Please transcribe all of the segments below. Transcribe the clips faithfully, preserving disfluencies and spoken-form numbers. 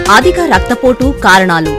అధిక రక్తపోటు కారణాలు.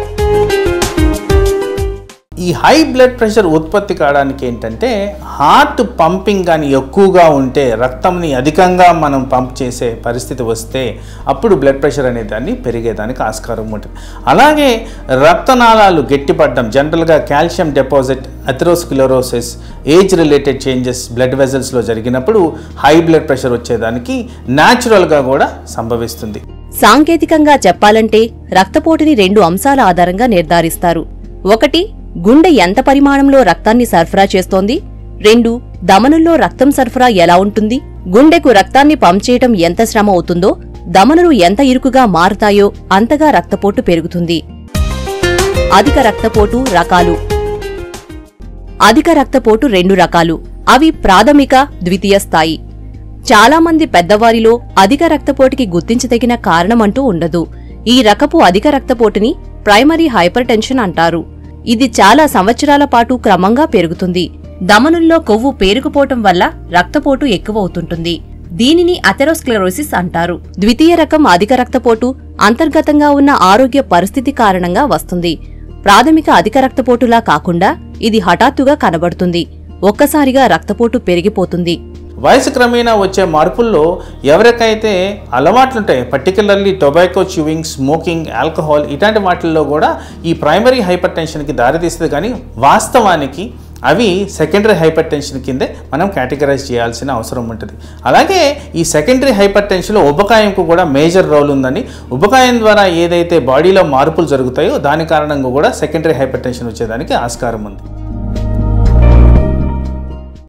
ఈ హై బ్లడ్ ప్రెషర్ ఉత్పత్తి కావడానికి ఏంటంటే హార్ట్ పంపింగ్ కానీ ఎక్కువగా ఉంటే రక్తంని అధికంగా మనం పంప్ చేసే పరిస్థితి వస్తే అప్పుడు బ్లడ్ ప్రెషర్ అనే దాన్ని పెరిగేదానికి ఆస్కారం ఉంటుంది. అలాగే రక్తనాళాలు గట్టిపడడం, జనరల్గా calcium deposit, atherosclerosis, age related changes blood వెజల్స్లో జరిగినప్పుడు హై బ్లడ్ ప్రెషర్ వచ్చేదానికి న్యాచురల్గా కూడా సంభవిస్తుంది. సాంకేతికంగా చెప్పాలంటే రక్తపోటుని రెండు అంశాల ఆధారంగా నిర్ధారిస్తారు. ఒకటి, గుండె ఎంత పరిమాణంలో రక్తాన్ని సరఫరా చేస్తోంది. రెండు, ధమనుల్లో రక్తం సరఫరా ఎలా ఉంటుంది. గుండెకు రక్తాన్ని పంప్ చేయటం ఎంత శ్రమ అవుతుందో, ధమనులు ఎంత ఇరుకుగా మారుతాయో అంతగా రక్తపోటు పెరుగుతుంది. అధిక రక్తపోటు రకాలు. అధిక రక్తపోటు రెండు రకాలు. అవి ప్రాథమిక, ద్వితీయ స్థాయి. చాలా మంది పెద్దవారిలో అధిక రక్తపోటుకి గుర్తించదగిన కారణమంటూ ఉండదు. ఈ రకపు అధిక రక్తపోటుని ప్రైమరీ హైపర్ టెన్షన్ అంటారు. ఇది చాలా సంవత్సరాల పాటు క్రమంగా పెరుగుతుంది. ధమనుల్లో కొవ్వు పేరుకుపోవటం వల్ల రక్తపోటు ఎక్కువవుతుంటుంది. దీనిని అథెరోస్క్లెరోసిస్ అంటారు. ద్వితీయ రకం అధిక రక్తపోటు అంతర్గతంగా ఉన్న ఆరోగ్య పరిస్థితి కారణంగా వస్తుంది. ప్రాథమిక అధిక రక్తపోటులా కాకుండా ఇది హఠాత్తుగా కనబడుతుంది. ఒక్కసారిగా రక్తపోటు పెరిగిపోతుంది. వయసు క్రమేణా వచ్చే మార్పుల్లో ఎవరికైతే అలవాట్లుంటాయి, particularly tobacco chewing, smoking, alcohol ఇలాంటి వాటిల్లో కూడా ఈ ప్రైమరీ హైపర్ టెన్షన్కి దారితీస్తుంది. కానీ వాస్తవానికి అవి సెకండరీ హైపర్ టెన్షన్ కిందే మనం కేటగరైజ్ చేయాల్సిన అవసరం ఉంటుంది. అలాగే ఈ సెకండరీ హైపర్ టెన్షన్లో ఉబకాయంకు కూడా మేజర్ రోల్ ఉందని, ఉబకాయం ద్వారా ఏదైతే బాడీలో మార్పులు జరుగుతాయో దాని కారణంగా కూడా సెకండరీ హైపర్ టెన్షన్ వచ్చేదానికి ఆస్కారం ఉంది.